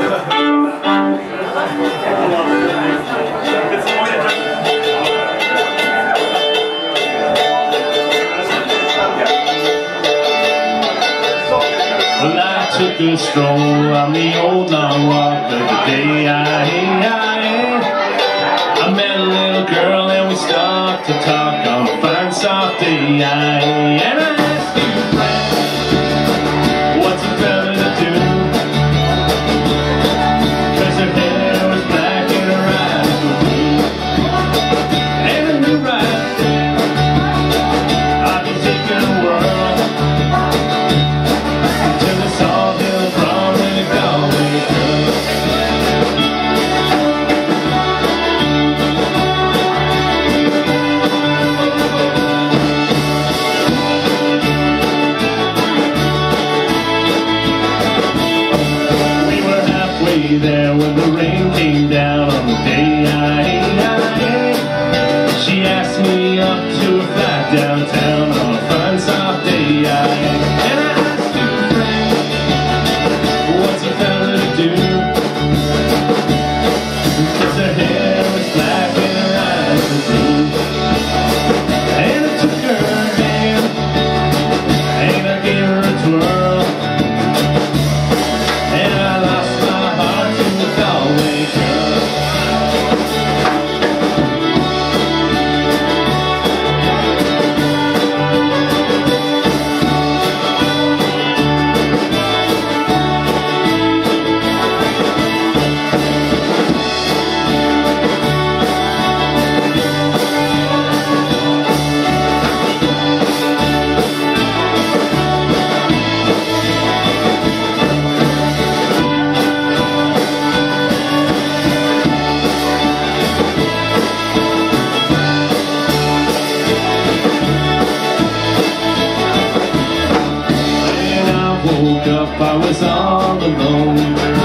Well, I took a stroll on the old long walk of the day. I met a little girl and we stopped to talk on a fine soft day. And I asked you, friend, what's a fella to do? 'Cause her hair was black and her eyes were blue. And I knew right then I'd be taking a whirl to the Sawhill Prom in the Galway Club. There when the rain came down on the day. She asked me up to a flat downtown on a fine soft day. And I asked you, friend, what's a fella to do? 'Cause her hair was black and her eyes were blue. And I took her hand and I gave her a twirl, and I lost my heart in the Galway Club. Woke up, I was all alone.